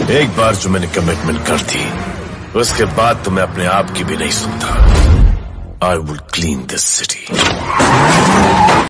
एक बार जो मैंने कमिटमेंट कर दी, उसके बाद तो मैं अपने आप की भी नहीं सुनता। I will clean this city.